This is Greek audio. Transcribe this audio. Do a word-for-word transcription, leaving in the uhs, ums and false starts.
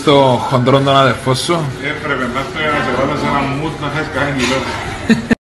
στο χοντρό τον αδερφό σου. Έπρεπε να έρθω για να σε βάλω σε ένα μουτ να φας κάθε κιλό.